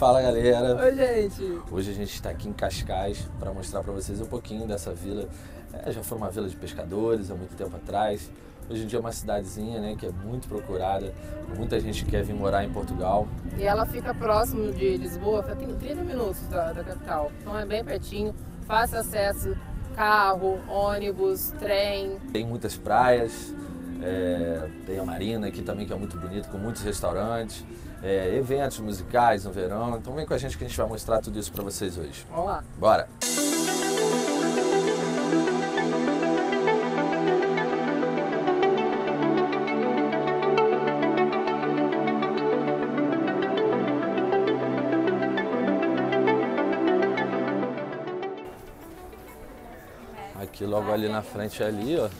Fala galera! Oi gente! Hoje a gente está aqui em Cascais para mostrar para vocês um pouquinho dessa vila. Já foi uma vila de pescadores há muito tempo atrás. Hoje em dia é uma cidadezinha, né, que é muito procurada. Muita gente quer vir morar em Portugal. E ela fica próximo de Lisboa, fica 30 minutos da capital. Então é bem pertinho, fácil acesso, carro, ônibus, trem. Tem muitas praias, tem a Marina aqui também, que é muito bonito, com muitos restaurantes, eventos musicais no verão. Então vem com a gente que a gente vai mostrar tudo isso para vocês hoje. Vamos lá! Bora! Aqui logo ali na frente ali, ó.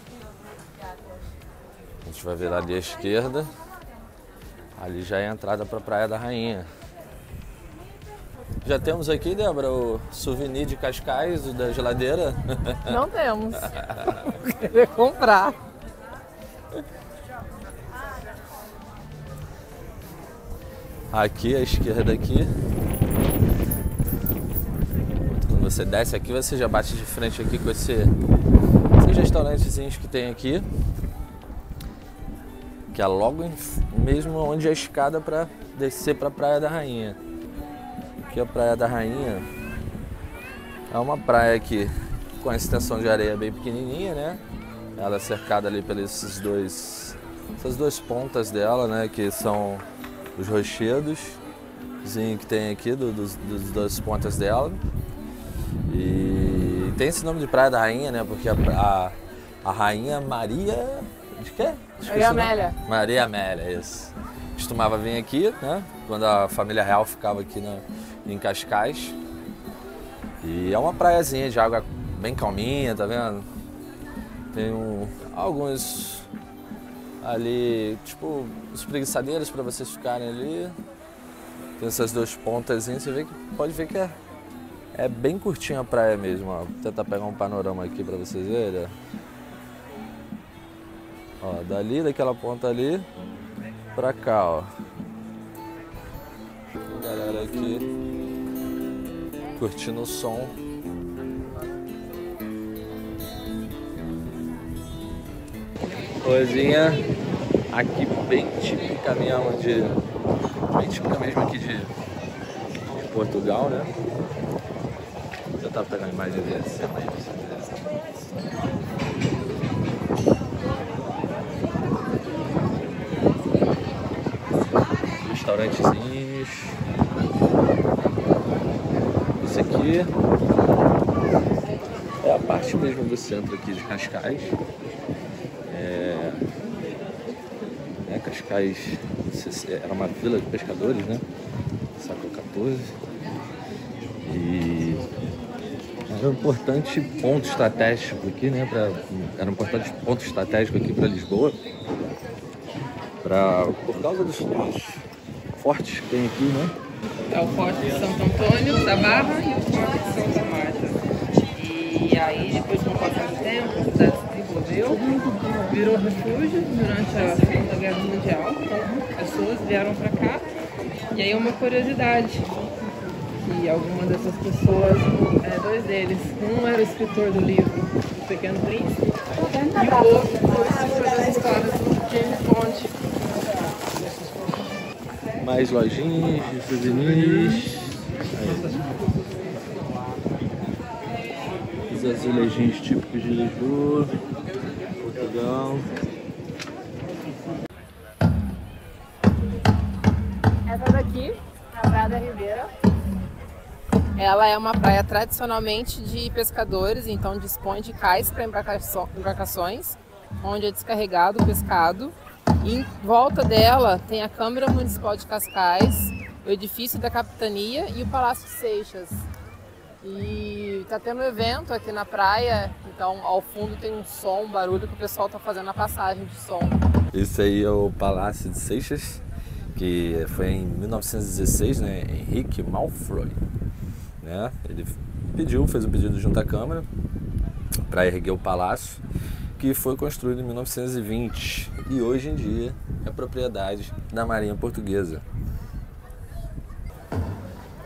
A gente vai ver ali à esquerda. Ali já é a entrada para a Praia da Rainha. Já temos aqui, Débora, o souvenir de Cascais, o da geladeira. Não temos. Queria comprar. Aqui à esquerda aqui. Quando você desce aqui, você já bate de frente aqui com esses restaurantezinhos que tem aqui. Que é logo mesmo onde é a escada para descer para a Praia da Rainha. Aqui a Praia da Rainha é uma praia aqui com a extensão de areia bem pequenininha, né? Ela é cercada ali pelas essas duas pontas dela, né? Que são os rochedos que tem aqui dos duas pontas dela. E tem esse nome de Praia da Rainha, né? Porque a Rainha Maria... De quê? Maria Amélia. Maria Amélia, isso. Costumava vir aqui, né? Quando a família real ficava aqui em Cascais. E é uma praiazinha de água bem calminha, tá vendo? Tem alguns ali, tipo, espreguiçadeiros para vocês ficarem ali. Tem essas duas pontazinhas, você pode ver que é bem curtinha a praia mesmo, ó. Vou tentar pegar um panorama aqui para vocês verem, ó, daquela ponta ali, pra cá, ó. Galera aqui, curtindo o som. Coisinha aqui bem típica mesmo aqui de Portugal, né? Vou tentar pegar a imagem desse cima aí pra vocês verem. Restaurantezinhos. Isso aqui é a parte mesmo do centro aqui de Cascais. Cascais era uma vila de pescadores, né? Século XIV. E era um importante ponto estratégico aqui, né? Era um importante ponto estratégico aqui para Lisboa. Por causa dos fortes que tem aqui, né? É o Forte de Santo Antônio da Barra e o Forte de Santa Marta. E aí, depois de um passar do tempo, a cidade se desenvolveu, virou refúgio durante a Segunda Guerra Mundial. Então, pessoas vieram para cá. E aí, uma curiosidade, que alguma dessas pessoas, dois deles, um era o escritor do livro O Pequeno Príncipe, e o outro foi o escritor das histórias do James Bond. Mais lojinhas de souvenirs. Os azulejinhos típicos de Lisboa, Portugal. Essa daqui, a Praia da Ribeira, ela é uma praia tradicionalmente de pescadores, então dispõe de cais para embarcações, onde é descarregado o pescado. E em volta dela tem a Câmara Municipal de Cascais, o edifício da Capitania e o Palácio de Seixas. E está tendo um evento aqui na praia, então ao fundo tem um som, um barulho que o pessoal está fazendo a passagem de som. Esse aí é o Palácio de Seixas, que foi em 1916, né? Henrique Malfroy, né? Ele fez um pedido junto à Câmara para erguer o palácio, que foi construído em 1920 e hoje em dia é propriedade da Marinha Portuguesa.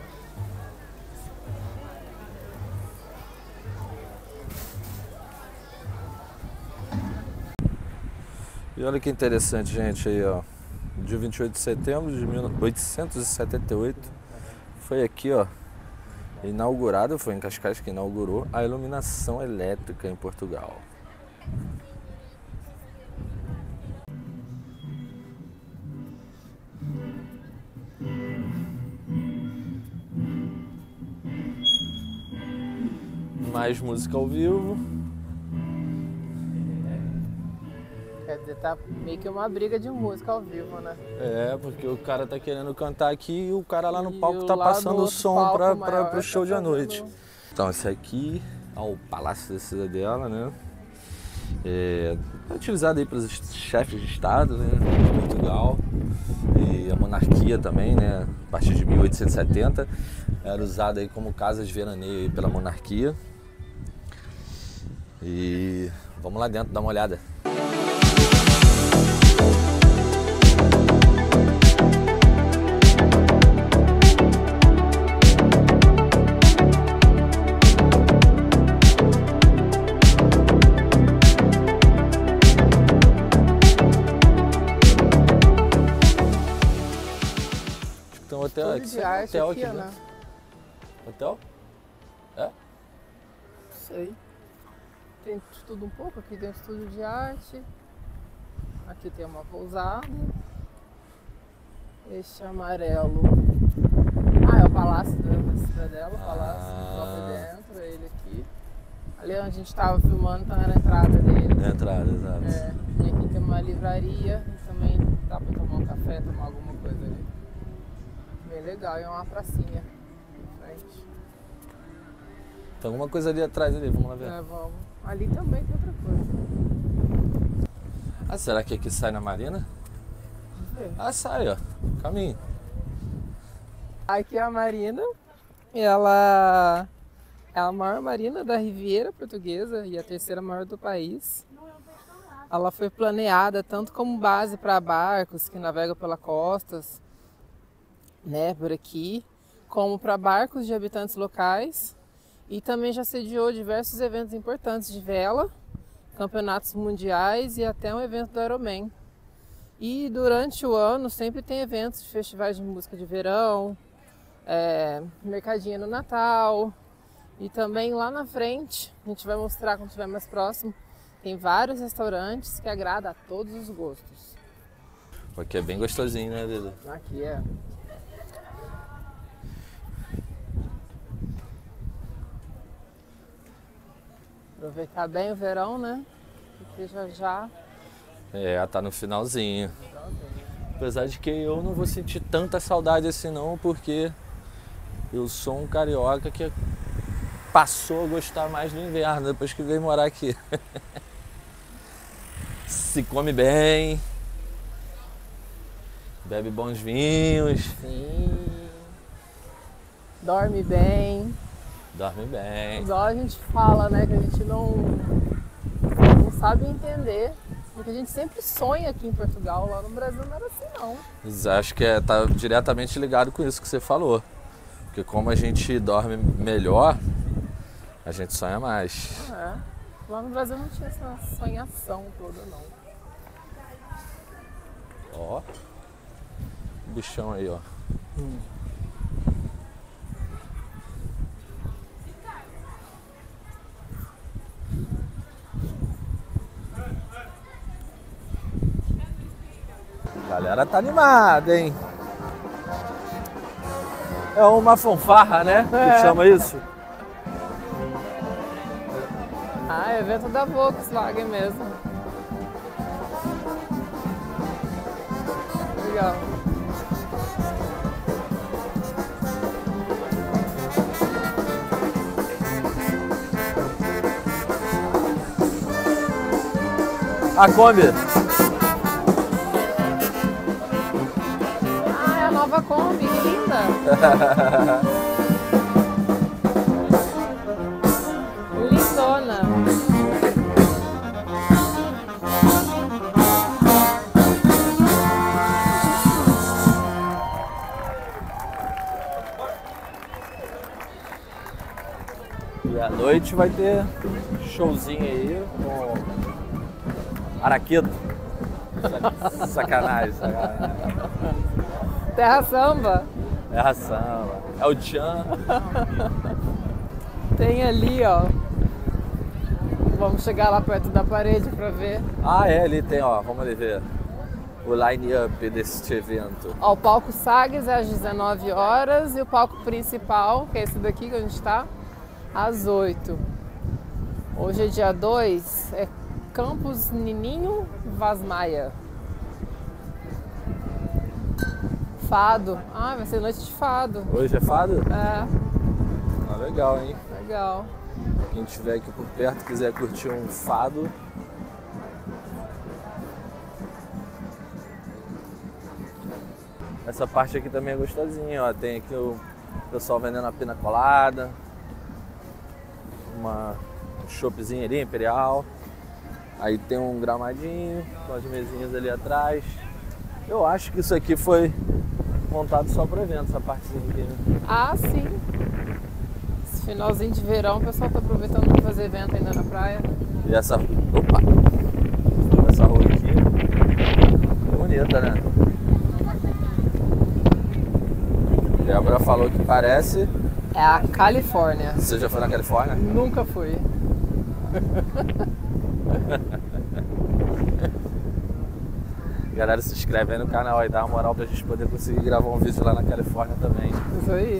E olha que interessante, gente, aí, ó. Dia 28 de setembro de 1878, foi aqui, ó, inaugurado, foi em Cascais que inaugurou a iluminação elétrica em Portugal. Mais música ao vivo. Quer dizer, tá meio que uma briga de música ao vivo, né? É, porque o cara tá querendo cantar aqui e o cara lá no E palco tá lá passando no o som palco pro maior show tá de à noite. fazendo- Então esse aqui é o Palácio da Cidadela, né? É utilizado aí pelos chefes de Estado, né, de Portugal, e a monarquia também, né? A partir de 1870 era usado aí como casa de veraneio aí pela monarquia. E vamos lá dentro dar uma olhada. Então hotel Estúdio de arte hotel aqui, aqui, né? né? Hotel? É? Não sei. Tem de tudo um pouco. Aqui tem um estúdio de arte. Aqui tem uma pousada. Este amarelo. Ah, é o Palácio da Cidadela. O Palácio lá dentro, é ele aqui. Ali onde a gente estava filmando, tá na entrada dele. É a entrada, exato. É, e aqui tem uma livraria. E também dá pra tomar um café, tomar alguma coisa ali. Bem legal. E é uma pracinha em frente. Tem alguma coisa ali atrás ali, vamos lá ver. É, vamos. Ali também tem outra coisa. Ah, será que aqui sai na marina? Vamos ver. Ah, sai, ó. Caminho. Aqui é a marina. Ela é a maior marina da Riviera Portuguesa e a terceira maior do país. Ela foi planeada tanto como base para barcos que navegam pelas costas, né, por aqui, como para barcos de habitantes locais. E também já sediou diversos eventos importantes de vela, campeonatos mundiais e até um evento do Ironman. E durante o ano sempre tem eventos de festivais de música de verão, mercadinho no Natal. E também lá na frente, a gente vai mostrar quando estiver mais próximo, tem vários restaurantes que agradam a todos os gostos. Aqui é bem gostosinho, né, Dudu? Aqui é. Aproveitar bem o verão, né? Porque já. É, tá no finalzinho. Apesar de que eu não vou sentir tanta saudade assim não, porque eu sou um carioca que passou a gostar mais do inverno depois que veio morar aqui. Se come bem, bebe bons vinhos, Sim. Dorme bem. dorme bem. Igual a gente fala, né? Que a gente não sabe entender. Porque a gente sempre sonha aqui em Portugal, lá no Brasil não era assim não. Mas acho que tá diretamente ligado com isso que você falou. Porque como a gente dorme melhor, a gente sonha mais. É. Lá no Brasil não tinha essa sonhação toda não. Ó, o bichão aí, ó. A galera tá animada, hein? É uma fanfarra, né? Que chama isso? Ah, é evento da Volkswagen mesmo. Legal. A Kombi. Ah, é a nova Kombi, que linda! Lindona! E à noite vai ter showzinho aí com Araqueto. Sacanagem. Terra Samba. Terra Samba. É o Tchan. Tem ali, ó. Vamos chegar lá perto da parede pra ver. Ah, é, ali tem, ó. Vamos ali ver o line-up deste evento. Ó, o palco Sagres é às 19 horas e o palco principal, que é esse daqui que a gente tá, às 8. Hoje é dia 2, é Campos Nininho Vaz Maia. Fado. Ah, vai ser noite de fado. Hoje é fado? É. Ah, legal, hein? Legal. Quem estiver aqui por perto quiser curtir um fado. Essa parte aqui também é gostosinha, ó. Tem aqui o pessoal vendendo a pina colada. Um choppzinho ali, imperial. Aí tem um gramadinho com as mesinhas ali atrás. Eu acho que isso aqui foi montado só para evento, essa partezinha aqui, né? Ah, sim. Esse finalzinho de verão o pessoal tá aproveitando para fazer evento ainda na praia. E essa... Opa! Essa rua aqui é bonita, né? Débora falou que parece... É a Califórnia. Você já foi na Califórnia? Nunca fui. Galera, se inscreve aí no canal aí, dá uma moral pra gente poder conseguir gravar um vídeo lá na Califórnia também. Isso aí.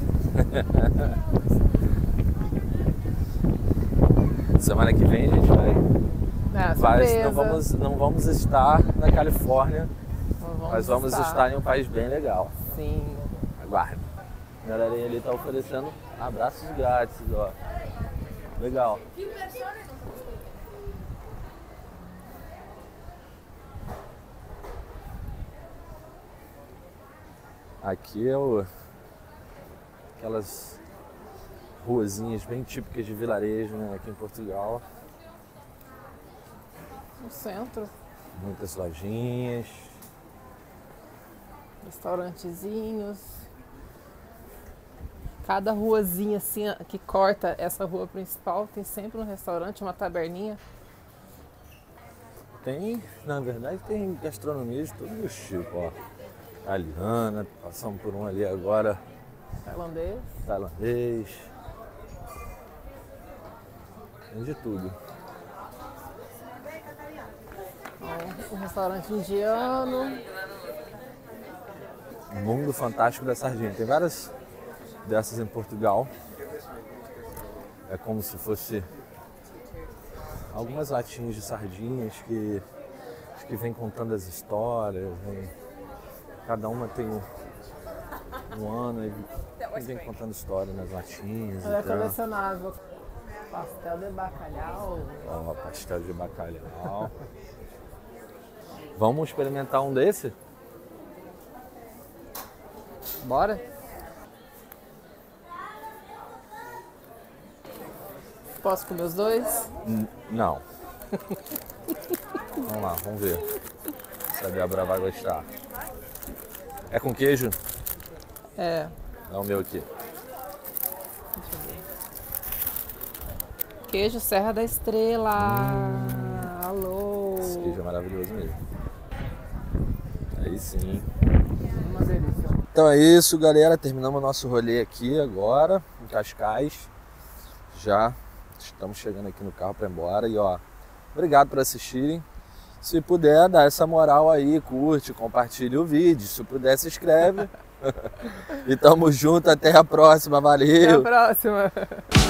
Semana que vem a gente vai. Surpresa. Não vamos estar na Califórnia, Então mas vamos estar em um país bem legal. Sim. Aguarde. A galerinha ali tá oferecendo abraços grátis, ó. Legal. Aqui é aquelas ruazinhas bem típicas de vilarejo, né, aqui em Portugal. No centro. Muitas lojinhas. Restaurantezinhos. Cada ruazinha assim que corta essa rua principal tem sempre um restaurante, uma taberninha. Tem, na verdade, tem gastronomia de todo os tipos, ó. Italiana, passamos por um ali agora. Tailandês. Tem de tudo. Um restaurante indiano. Mundo fantástico da sardinha. Tem várias dessas em Portugal. É como se fosse algumas latinhas de sardinhas que vem contando as histórias. Cada uma tem um ano e vem contando história nas latinhas. É colecionável. Pastel de bacalhau. Ó, pastel de bacalhau. Vamos experimentar um desse? Bora? Posso comer os dois? Não. Vamos lá, vamos ver se a Débora vai gostar. É com queijo? É. Dá o meu aqui. Deixa eu ver. Queijo Serra da Estrela. Alô. Esse queijo é maravilhoso mesmo. Aí sim. Uma delícia. Então é isso, galera. Terminamos o nosso rolê aqui agora, em Cascais. Já estamos chegando aqui no carro para ir embora. E ó, obrigado por assistirem. Se puder, dá essa moral aí, curte, compartilha o vídeo. Se puder, se inscreve. E tamo junto, até a próxima. Valeu! Até a próxima!